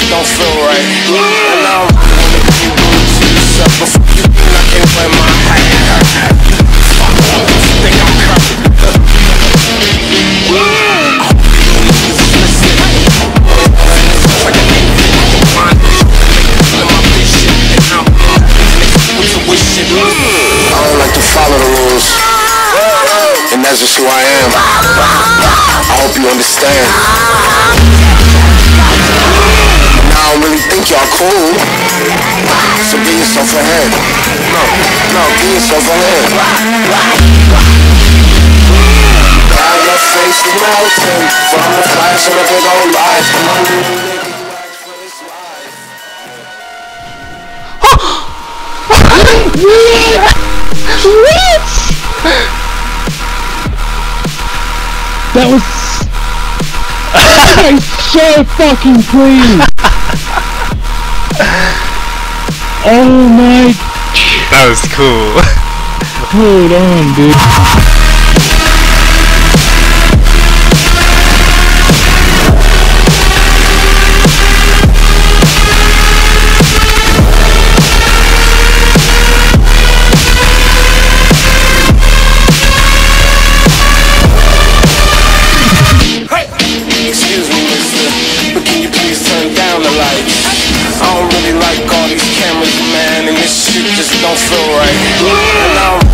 don't feel right. And I don't really wanna keep doing to yourself. Before you think I can't wear my hat. Fuck you, think I'm coming. I don't like to follow the rules, and that's just who I am. I hope you understand. Now I don't really think y'all cool, so give yourself a hand. No, give yourself a hand. Now your face is melting from the flash of a big old light. What? That was so fucking clean. Oh my. That was cool. Hold on, dude. I don't really like all these cameras, man, and this shit just don't feel right.